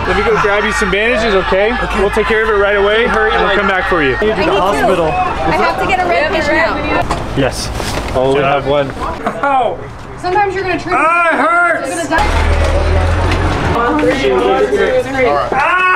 Let me go grab you some bandages, okay? We'll take care of it right away. Hurry, and we'll come back for you. I need to the hospital. I have to get a red patient out. Yes. Oh, we have one. Ow! Sometimes you're gonna trip. Ah, it hurts! You're gonna die. 1, 2, 3. Ah!